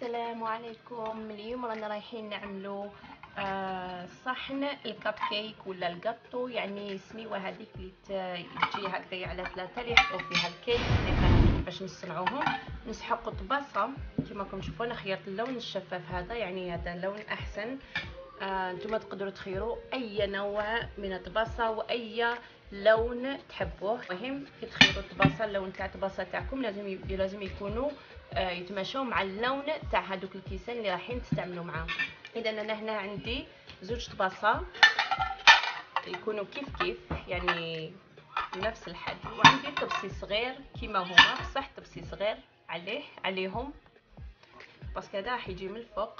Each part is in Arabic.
السلام عليكم. اليوم رانا رايحين نعملوا صحن الكب كيك ولا الجاتو، يعني سميوه هذيك اللي تجي هكذا على ثلاثه اللي يحطوا فيها الكيك. باش نصنعوهم نسحقوا طباسه كما راكم تشوفوا. انا خيرت اللون الشفاف هذا، يعني هذا اللون احسن. نتوما تقدروا تخيروا اي نوع من الطباسه واي لون تحبوه. المهم كي تخيروا الطباسه، اللون تاع الطباسه تاعكم لازم يكونوا يتماشوا مع اللون تاع هذوك الكيسان اللي رايحين تستعملوا معاهم. اذا انا هنا عندي زوج طباسه يكونوا كيف يعني نفس الحد، وعندي طبسي صغير كيما هما، بصح طبسي صغير عليهم باسكو هذا راح يجي من الفوق.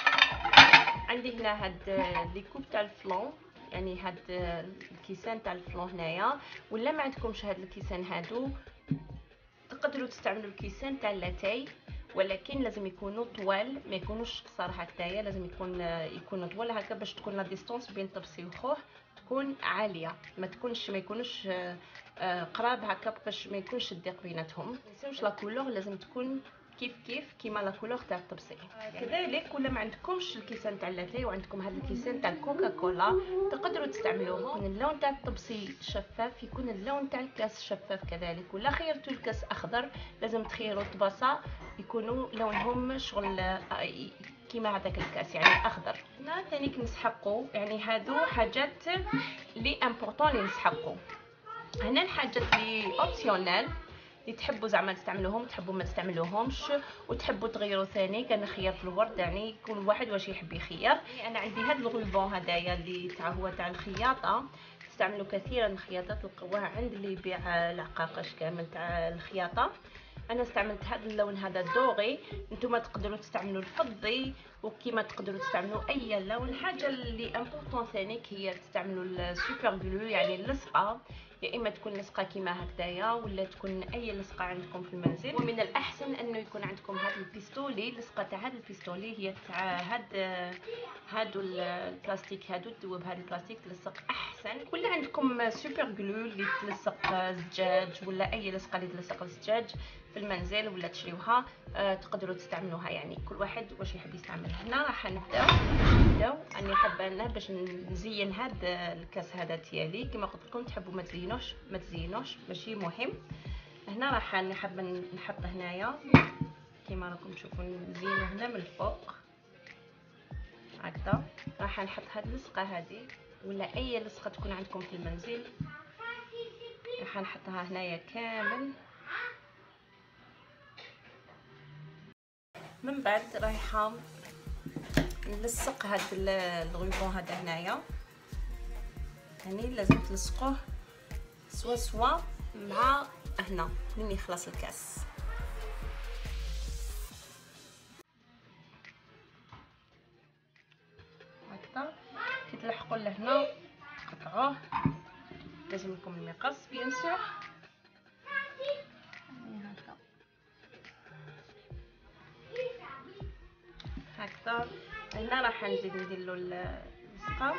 عندي هنا هاد لي كوب تاع الفلون، يعني هاد الكيسان تاع الفلون هنايا. ولا ما عندكمش هاد الكيسان هادو تقدروا تستعملوا الكيسان تاع لاتاي، ولكن لازم يكونوا طوال، ما يكونوش قصار هكايا. لازم يكونوا طوال هكا باش تكون لا ديستونس بين طبسي وخوه تكون عاليه، ما يكونوش قراب هكا باش ما يكونش الضيق بيناتهم. ما تنساوش لا كولور لازم تكون كيف كيما لا كولور تاع الطبسي. كذلك ولا ما عندكمش الكيسان تاع لاتاي وعندكم هذا الكيسان تاع الكوكا كولا تقدروا تستعملوهم. يكون اللون تاع الطبسي شفاف، يكون اللون تاع الكاس شفاف كذلك. ولا خيرتوا الكاس اخضر لازم تخيروا الطباسه يكونوا لونهم شغل كيما هذاك الكاس، يعني اخضر. هنا ثاني نسحقوا، يعني هادو حاجات لي امبورطون اللي نسحقوا. هنا الحاجات لي اوبسيونيل اللي تحبوا زعما تستعملوهم، تحبوا ما تستعملوهمش، وتحبوا تغيروا ثاني. كان خيار في الورد، يعني كل واحد واش يحب يخير. انا عندي هاد الغلبون هدايا اللي هو تاع الخياطه، تستعملوا كثيرا الخياطه، تلقوها عند اللي يبيع العقاقش كامل تاع الخياطه. انا استعملت هذا اللون هذا الدوغي، نتوما تقدروا تستعملوا الفضي وكيما تقدروا تستعملوا اي لون. الحاجه اللي امبورطون ثانيك هي تستعملوا السوبر جلو، يعني اللصقه، يا اما تكون لصقه كيما هكذايا ولا تكون اي لصقه عندكم في المنزل. ومن الاحسن انه يكون عندكم هذا البيستولي، اللصقه تاع هذا البيستولي هي تاع هادو البلاستيك، هادو تذوب هذا البلاستيك تلصق احسن. ولا عندكم سوبر جلو اللي تلصق الزجاج ولا اي لصقه اللي تلصق الزجاج في المنزل ولا تشريوها، تقدروا تستعملوها، يعني كل واحد واش يحب يستعمل. هنا راح نبداو اني حابه انا باش نزين هذا الكاس هذا ديالي. كما قلت لكم تحبوا ما تزينوش ماشي مهم. هنا راح حابه نحط هنايا كما راكم تشوفوا نزينو هنا من الفوق هكذا. راح نحط هاد اللصقه هذه ولا اي لصقه تكون عندكم في المنزل، راح نحطها هنايا كامل. من بعد رايحه نلصق هاد الغيبون هذا هنايا، يعني لازم تلصقوه سوا مع هنا من يخلص الكاس. هكذا كي تلحقوا لهنا تقطعوه، لازم لكم المقص بيان سور هكذا. هنا راح نزيد نديرلو اللصقه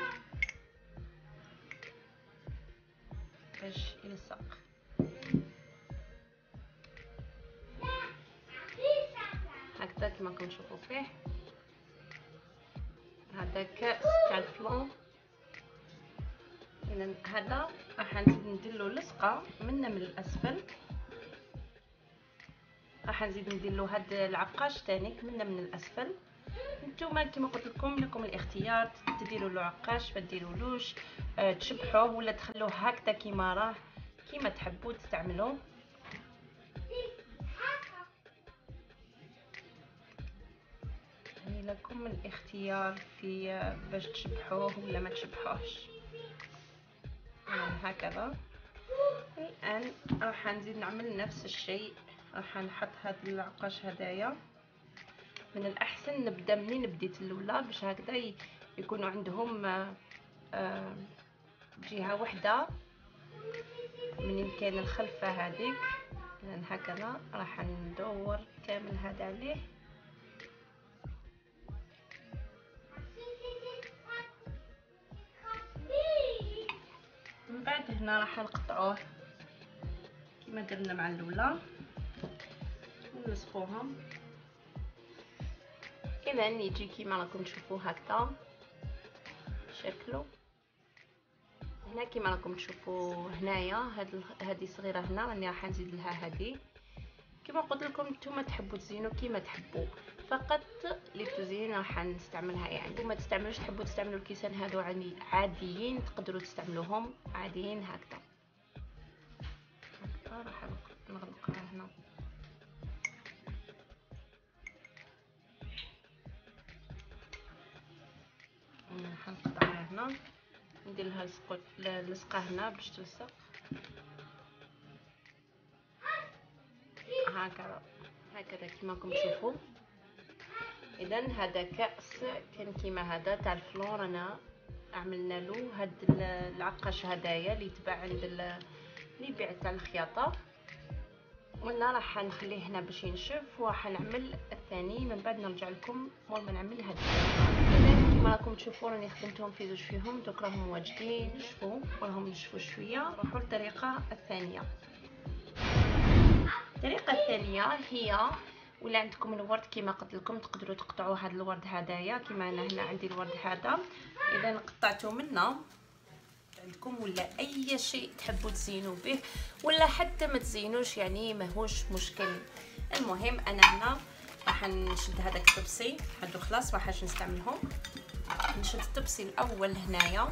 باش يلصق هكذا كما راكم تشوفوا فيه. هذا كاس تاع الفلون، اذا هذا راح نزيد نديرلو لصقه من الاسفل. راح نزيد نديرلو هاد العقاش تانيك من الاسفل. نتوما كما قلت لكم الاختيار، تديروا له عقاش ما تديرولوش، تشبحوه ولا تخلوه هكذا كيما راه، كيما تحبوا تستعملوه. يعني لكم الاختيار في باش تشبحوه ولا ما تشبحوهش. هكذا. الان راح نزيد نعمل نفس الشيء، راح نحط هذا العقاش هدايا. من الاحسن نبدا منين بديت الاولى باش هكذا يكونوا عندهم جهه واحده منين كاين الخلفه هذيك. لان هكذا راح ندور كامل هذا عليه. من بعد هنا راح نقطعوه كما درنا مع الاولى ونلصقوهم اذا يجي كيما راكم تشوفوا هكذا شكله. هنا كيما راكم تشوفوا هنايا هذه صغيره هنا راني راح نزيد لها هذه. كما قلت لكم نتوما تحبوا تزينوا كيما تحبوا، فقط لي تزيين راح نستعملها. يعني نتوما تستعملوش تحبوا تستعملوا الكيسان هادو عاديين تقدروا تستعملوهم عاديين هكذا. راح نغلقها هنا. حنقطعها هنا ندير لها لصقه هنا باش تلصق هكذا كيما راكم تشوفوا. اذا هذا كاس كان كيما هذا تاع الفلور، انا عملنا له هاد العقاش هدايا اللي تباع عند اللي يبيع تاع الخياطه، ولا راح نخليه هنا باش ينشف وراح نعمل الثاني من بعد نرجع لكم مور ما نعمل هذا. اذا كيما راكم تشوفوا راني خدمتهم في زوج فيهم، دوك راهم واجدين نشفوا وراهم نشفوا شويه. نروحوا للطريقه الثانيه. الطريقه الثانيه هي ولا عندكم الورد كيما قلت لكم تقدروا تقطعوا هذا الورد هدايا كيما انا هنا عندي الورد هذا. اذا قطعتوا منه عندكم ولا اي شيء تحبوا تزينوا به ولا حتى ما تزينوش يعني ماهوش مشكل. المهم انا هنا راح نشد هذاك الطبسي هادو خلاص ما راحش نستعملهم. نشد الطبسي الاول هنايا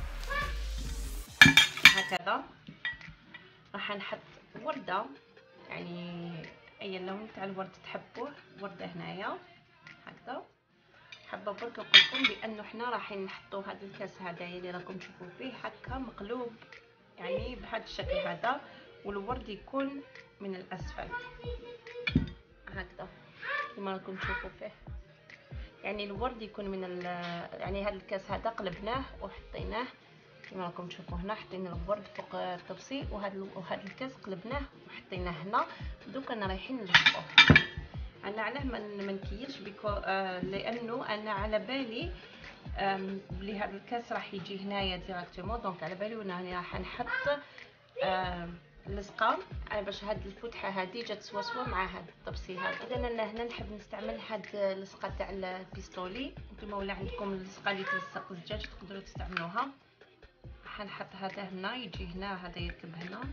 هكذا. راح نحط ورده يعني اي لون تاع الورد تحبوه، ورده هنايا هكذا. حابه برك نقول لكم بانه حنا راح نحطوا هذا الكاس هدايا اللي راكم تشوفوا فيه هكا مقلوب يعني بهذا الشكل هذا، والورد يكون من الاسفل هكذا كما راكم تشوفوا فيه. يعني الورد يكون من يعني هذا الكاس هذا قلبناه وحطيناه كما راكم تشوفوا هنا. حطينا الورد فوق الطبسي وهذا الكاس قلبناه وحطيناه هنا. دوك انا رايحين نلصقوه. انا علاه ما نكيلش لانه انا على بالي بلي هذا الكاس راح يجي هنايا ديريكتومون، دونك على بالي وانا راح نحط اللصقه باش هاد الفتحه هذه جات سوا مع هاد الطبسي هذا. اذا انا هنا نحب نستعمل هاد اللصقه تاع البيستولي. نتوما ولا عندكم اللصقه اللي تلصق الدجاج تقدروا تستعملوها. راح نحط هذا هنا يجي هنا هذا يركب هنا.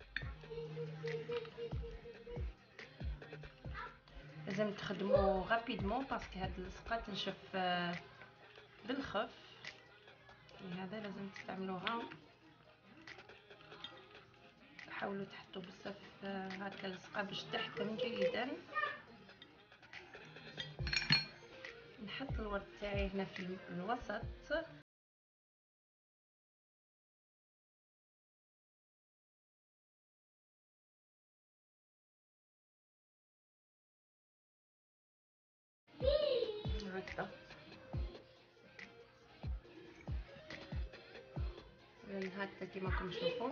لازم تخدموا غابيدمون باسكو هاد اللصقه تنشف بالخف، لهذا لازم تستعملوها. حاولوا تحطوا بزاف هكا اللصقه باش تحكم جيدا. نحط الورد تاعي هنا في الوسط. هكذا هكذا كيما راكم تشوفوا.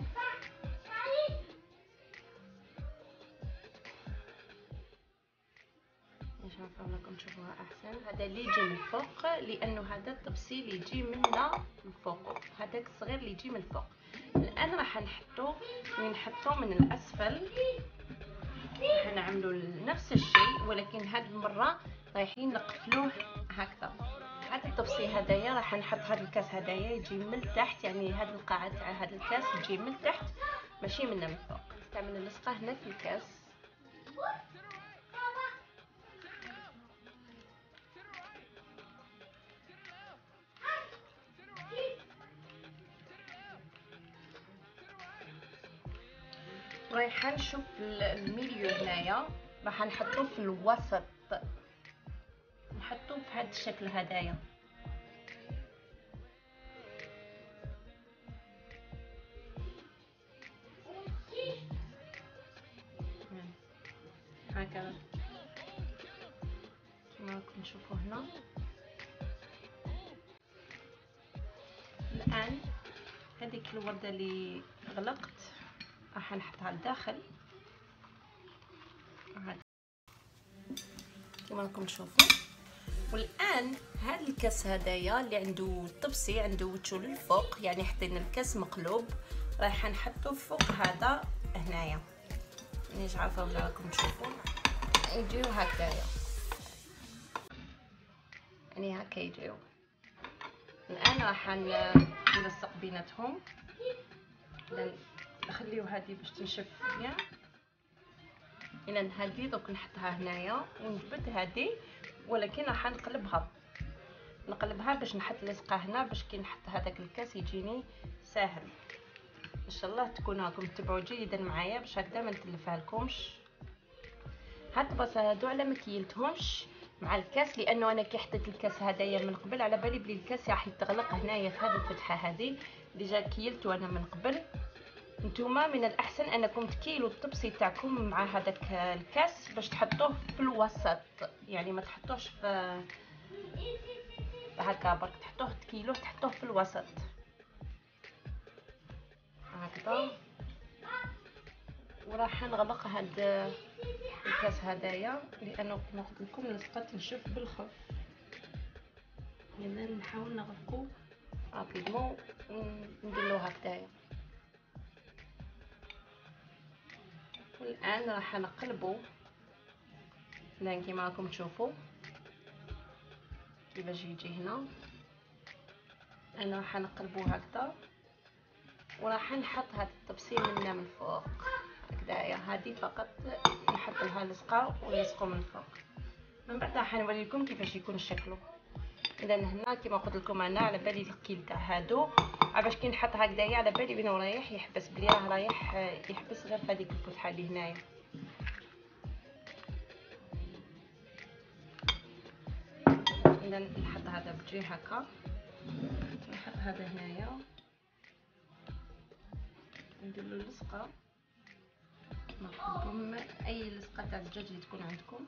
شوفوا راكم تشوفوها احسن. هذا اللي يجي من الفوق لانه هذا الطبسي اللي يجي منا من فوق، هذاك الصغير اللي يجي من فوق. الان راح نحطوه من الاسفل. راح نعملوا نفس الشيء ولكن هذه المره رايحين نقفلوه هكذا. هذا الطبسي هدايا راح نحط هذا الكاس هدايا يجي من تحت، يعني هذا القاع تاع هذا الكاس يجي من تحت ماشي من فوق. نستعمل اللصقه هنا في الكاس. رايحه نشوف الميليو هنايا راح نحطوه في الوسط، نحطوه بهذا الشكل هدايا. هكذا كما راكم تشوفوا هنا. الان هذيك الورده اللي غلقت راح نحطها لداخل كما راكم تشوفوا. والان هذا الكاس هدايا اللي عنده الطبسي عنده وجهه للفوق، يعني حطينا الكاس مقلوب رايحه نحطه فوق هذا هنايا. مانيش عارفه ولا راكم تشوفوا يجيو هكذايا. يعني هكا يجيو. الان راح نلصق بيناتهم، نخليو هذه باش تنشف مزيان. اذا هذه دوك نحطها هنايا ونجبد هذه، ولكن راح نقلبها باش نحط لصقه هنا، باش كي نحط هذاك الكاس يجيني ساهل. ان شاء الله تكونوا راكم تتبعوا جيدا معايا باش هكذا ما نتلفها لكمش. هاد البصل هادو على ما كيلتهمش مع الكاس، لانه انا كي حطيت الكاس هدايا من قبل على بالي بلي الكاس راح يتغلق هنايا في هذه الفتحه هذه، ديجا كيلتو انا من قبل. نتوما من الاحسن انكم تكيلوا الطبسي تاعكم مع هذاك الكاس باش تحطوه في الوسط، يعني ما تحطوش في هكا برك، تحطوه في الوسط هكذا. وراح نغلق هاد الكاس هدايا، لانه كما قلت لكم لصقت تنشف بالخف، لان نحاول نغلقو رابيدمون ونديرو هكذايا. والان راح نقلبو الان كيما راكم تشوفوا كيفاش يجي هنا. انا راح نقلبو هكذا، وراح نحط هاد الطبسي من فوق هكذايا. هذه فقط نحط لها لصقه ونلصقو من فوق، من بعد راح نوريكم كيفاش يكون شكله. اذا هنا كيما قلت لكم انا على بالي الكيل تاع هادو باش كي نحط هكذايا على بالي بانه رايح يحبس، بلي راه رايح يحبس غير في هذيك الفتحه اللي هنايا. اذا نحط هذا بجي هكا، نحط هذا هنايا، ندير له لصقه. نحطكم اي لصقه تاع الدجاج اللي تكون عندكم.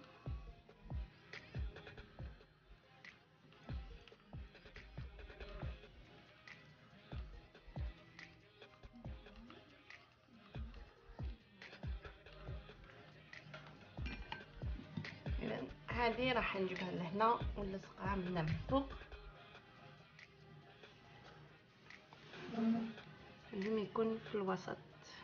اذا هذه راح نجيبها لهنا ونلصقها من فوق. لازم يكون في الوسط.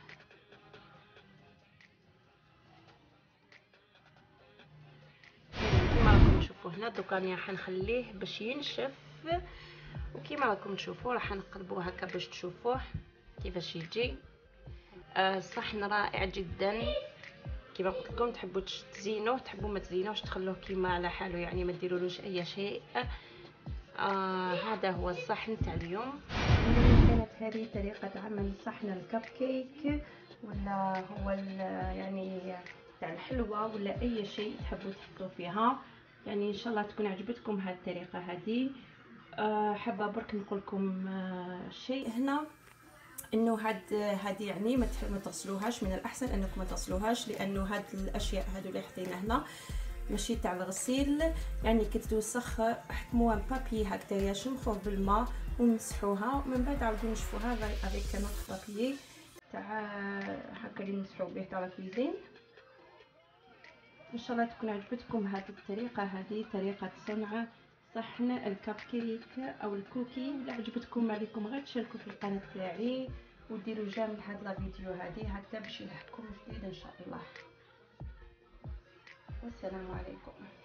كيما راكم تشوفوا هنا دوكا راني راح نخليه باش ينشف، وكيما راكم تشوفوا راح نقلبوه هكا باش تشوفوه كيفاش يجي. الصحن رائع جدا. كيما قلت لكم تحبوا تزينوه، تحبوا ما تزينوش تخلوه كيما على حاله، يعني ما ديرولوش اي شيء. هذا هو الصحن تاع اليوم. كانت هذه طريقه عمل صحن الكب كيك، ولا هو يعني تاع الحلوه، ولا اي شيء تحبوا تحطوا فيها. يعني ان شاء الله تكون عجبتكم هذه الطريقه هذه. حابه برك نقول لكم شيء هنا، انه هذه يعني ما تغسلوهاش، من الاحسن انكم ما تغسلوهاش، لانه هاد الاشياء هادو اللي حطينا هنا ماشي تاع الغسيل. يعني كي توسخ احكموها بابي هكذايا، شمخوه بالماء ومسحوها، ومن بعد عاودوا نشفوها افيك نوتر بابي تاع هكا اللي نمسحو به تاع الكويزين. ان شاء الله تكون عجبتكم هذه الطريقه، هذه طريقه صنع صحن الكب كيك او الكوكي. اذا عجبتكم ما عليكم غير تشاركوا في القناه تاعي وديروا جيم لهاد لا فيديو هذه هكذا باش يلحقكم جديد ان شاء الله. والسلام عليكم.